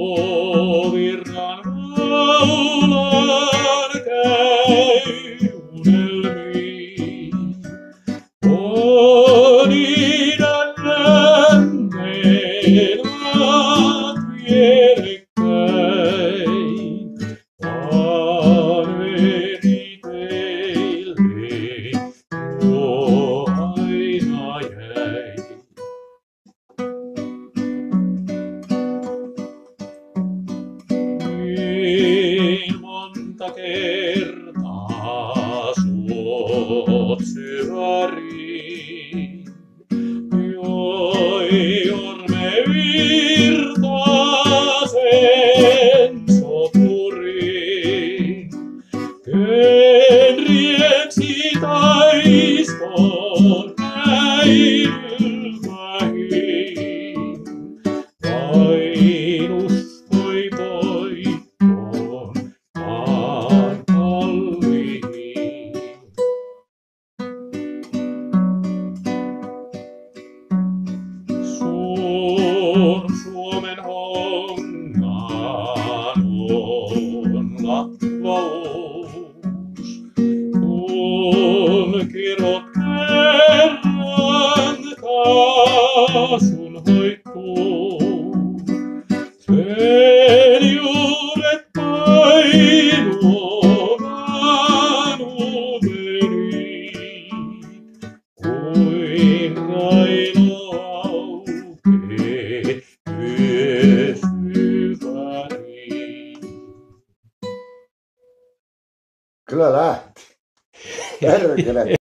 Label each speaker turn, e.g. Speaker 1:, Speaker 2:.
Speaker 1: Virran laulan käy unelmiin. Onidan lännen maat vierekkäin, vaan veri teille tuo aina jäi. Niin monta kertaa suot syväriin, joihin me virtasen soturiin. Ken rieksi taiston näin ylvähin, vain uskoi voittoon maan kalliin. Suomen hongan on latvous, kun kirot kerran kaasun hoituu. Sen juuret painuvan uuteni, kuin raino aukee yösyväriin.
Speaker 2: Kyllä lähti. Perkele.